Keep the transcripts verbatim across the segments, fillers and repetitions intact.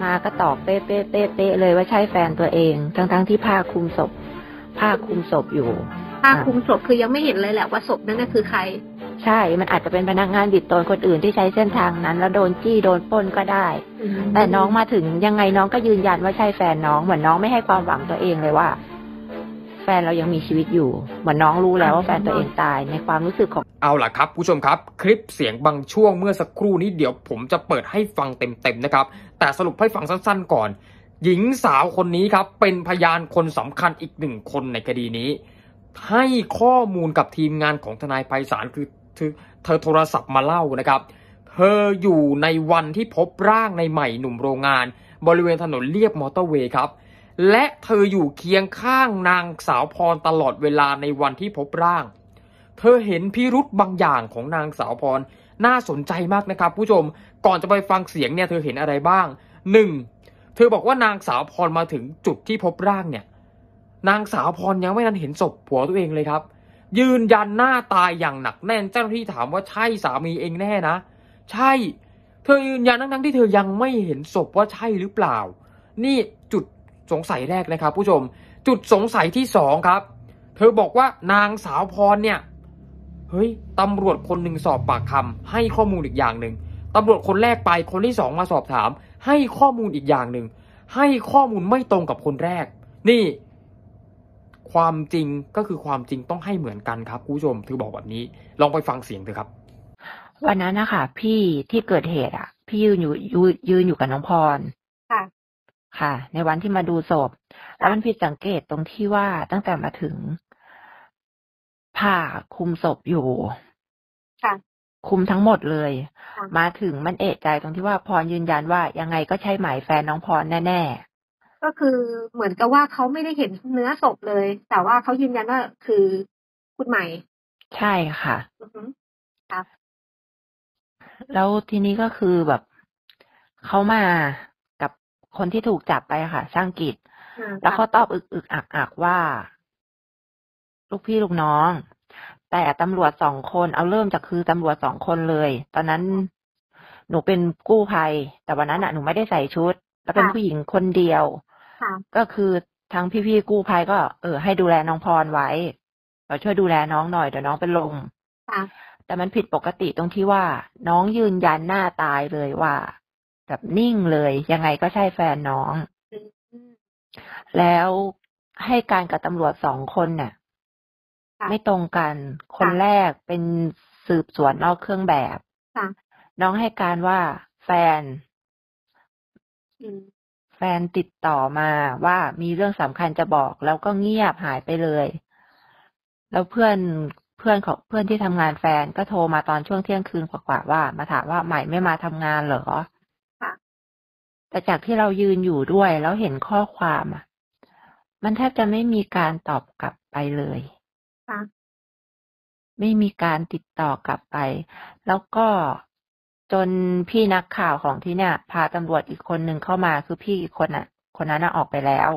มาก็ตอบเป๊ะเป๊ะเป๊ะเป๊ะเลยว่าใช่แฟนตัวเองทั้งทั้งที่ผ้าคลุมศพผ้าคลุมศพอยู่ผ้าคลุมศพคือยังไม่เห็นเลยแหละว่าศพนั้นคือใครใช่มันอาจจะเป็นพนักงานบิดโตนคนอื่นที่ใช้เส้นทางนั้นแล้วโดนจี้โดนปล้นก็ได้แต่น้องมาถึงยังไงน้องก็ยืนยันว่าใช่แฟนน้องเหมือนน้องไม่ให้ความหวังตัวเองเลยว่าแฟนเรายังมีชีวิตอยู่เหมือนน้องรู้แล้วว่าแฟนตัวเองตายในความรู้สึกของเอาล่ะครับผู้ชมครับคลิปเสียงบางช่วงเมื่อสักครู่นี้เดี๋ยวผมจะเปิดให้ฟังเต็มๆนะครับแต่สรุปให้ฟังสั้นๆก่อนหญิงสาวคนนี้ครับเป็นพยานคนสำคัญอีกหนึ่งคนในคดีนี้ให้ข้อมูลกับทีมงานของทนายไพศาลคือเธอเธอโทรศัพท์มาเล่านะครับเธออยู่ในวันที่พบร่างในใหม่หนุ่มโรงงานบริเวณถนนเลียบมอเตอร์เวย์ครับและเธออยู่เคียงข้างนางสาวพรตลอดเวลาในวันที่พบร่างเธอเห็นพิรุธบางอย่างของนางสาวพรน่าสนใจมากนะครับผู้ชมก่อนจะไปฟังเสียงเนี่ยเธอเห็นอะไรบ้างหนึ่งเธอบอกว่านางสาวพรมาถึงจุดที่พบร่างเนี่ยนางสาวพรยังไม่ทันเห็นศพผัวตัวเองเลยครับยืนยันหน้าตายอย่างหนักแน่นเจ้าหน้าที่ถามว่าใช่สามีเองแน่นะใช่เธอยืนยันทั้งๆที่เธอยังไม่เห็นศพว่าใช่หรือเปล่านี่จุดสงสัยแรกนะครับผู้ชมจุดสงสัยที่สองครับเธอบอกว่านางสาวพรเนี่ยเฮ้ยตำรวจคนหนึ่งสอบปากคำให้ข้อมูลอีกอย่างหนึ่งตำรวจคนแรกไปคนที่สองมาสอบถามให้ข้อมูลอีกอย่างหนึ่งให้ข้อมูลไม่ตรงกับคนแรกนี่ความจริงก็คือความจริงต้องให้เหมือนกันครับคุณผู้ชมเธอบอกแบบนี้ลองไปฟังเสียงเถอะครับวันนั้นนะคะพี่ที่เกิดเหตุอ่ะพี่ยืนอยู่ยืนอยู่กับน้องพรค่ะค่ะในวันที่มาดูศพแล้วมันผิดสังเกตตรงที่ว่าตั้งแต่มาถึงผ้าคลุมศพอยู่ค่ะคลุมทั้งหมดเลยมาถึงมันเอะใจตรงที่ว่าพรยืนยันว่ายังไงก็ใช่หมายแฟนน้องพรแน่ๆก็คือเหมือนกับว่าเขาไม่ได้เห็นเนื้อศพเลยแต่ว่าเขายืนยันว่าคือคุณใหม่ใช่ค่ะอือฮึครับแล้วทีนี้ก็คือแบบเขามากับคนที่ถูกจับไปค่ะช่างกิจแล้วเขาตอบอึกอึกอักอักว่าลูกพี่ลูกน้องแต่ตำรวจสองคนเอาเริ่มจากคือตำรวจสองคนเลยตอนนั้นหนูเป็นกู้ภัยแต่วันนั้นอ่ะหนูไม่ได้ใส่ชุดแล้วเป็นผู้หญิงคนเดียวก็คือทั้งพี่ๆกู้ภัยก็เออให้ดูแลน้องพรไว้เราช่วยดูแลน้องหน่อยเดี๋ยวน้องเป็นลมแต่มันผิดปกติตรงที่ว่าน้องยืนยันหน้าตายเลยว่าแบบนิ่งเลยยังไงก็ใช่แฟนน้องแล้วให้การกับตำรวจสองคนเนี่ยไม่ตรงกันคนแรกเป็นสืบสวนนอกเครื่องแบบน้องให้การว่าแฟนแฟนติดต่อมาว่ามีเรื่องสำคัญจะบอกแล้วก็เงียบหายไปเลยแล้วเพื่อนเพื่อนของเพื่อนที่ทำงานแฟนก็โทรมาตอนช่วงเที่ยงคืนกว่าๆว่ามาถามว่าใหม่ไม่มาทำงานเหรอแต่จากที่เรายืนอยู่ด้วยแล้วเห็นข้อความอ่ะมันแทบจะไม่มีการตอบกลับไปเลยไม่มีการติดต่อกลับไปแล้วก็จนพี่นักข่าวของที่เนี่ยพาตำรวจอีกคนหนึ่งเข้ามาคือพี่อีกคนน่ะคนนั้นน่ะออกไปแล้ว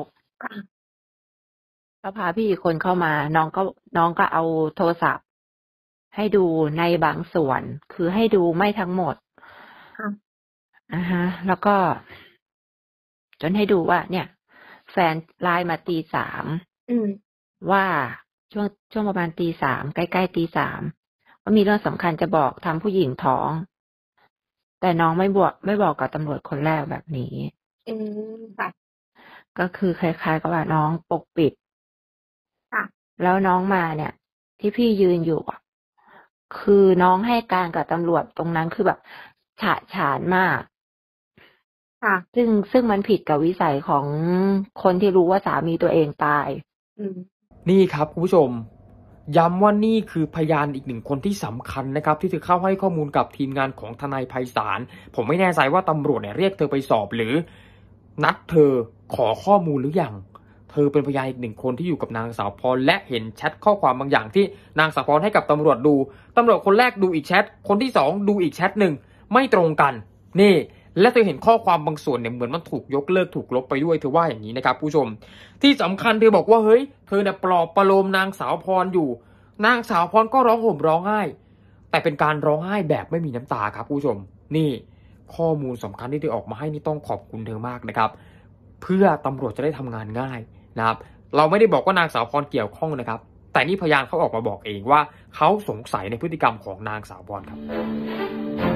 แล้วพาพี่อีกคนเข้ามาน้องก็น้องก็เอาโทรศัพท์ให้ดูในบางส่วนคือให้ดูไม่ทั้งหมดอ่าฮะแล้วก็จนให้ดูว่าเนี่ยแฟนไลน์มาตีสามว่าช่วงช่วงประมาณตีสามใกล้ๆตีสามว่ามีเรื่องสำคัญจะบอกทำผู้หญิงท้องแต่น้องไม่บอกไม่บอกกับตำรวจคนแรกแบบนี้อืมค่ะก็คือคล้ายๆกับว่าน้องปกปิดค่ะแล้วน้องมาเนี่ยที่พี่ยืนอยู่อ่ะคือน้องให้การกับตำรวจตรงนั้นคือแบบฉะฉานมากค่ะซึ่งซึ่งมันผิดกับวิสัยของคนที่รู้ว่าสามีตัวเองตายอืมนี่ครับคุณผู้ชมย้ำว่านี่คือพยานอีกหนึ่งคนที่สำคัญนะครับที่เธอเข้าให้ข้อมูลกับทีมงานของทนายไพศาลผมไม่แน่ใจว่าตำรวจเนี่ยเรียกเธอไปสอบหรือนัดเธอขอข้อมูลหรือยังเธอเป็นพยานอีกหนึ่งคนที่อยู่กับนางสาวพรและเห็นแชทข้อความบางอย่างที่นางสาวพรให้กับตำรวจดูตำรวจคนแรกดูอีกแชทคนที่สองดูอีกแชทหนึ่งไม่ตรงกันนี่และเธอเห็นข้อความบางส่วนเนี่ยเหมือนมันถูกยกเลิกถูกลบไปด้วยเธอว่าอย่างนี้นะครับผู้ชมที่สำคัญเธอบอกว่าเฮ้ยเธอเนี่ยปลอบประโลมนางสาวพรอยู่นางสาวพรก็ร้องห่มร้องไห้แต่เป็นการร้องไห้แบบไม่มีน้ำตาครับผู้ชมนี่ข้อมูลสำคัญที่เธอออกมาให้นี่ต้องขอบคุณเธอมากนะครับเพื่อตำรวจจะได้ทำงานง่ายนะครับเราไม่ได้บอกว่านางสาวพรเกี่ยวข้องนะครับแต่นี่พยานเขาออกมาบอกเองว่าเขาสงสัยในพฤติกรรมของนางสาวพรครับ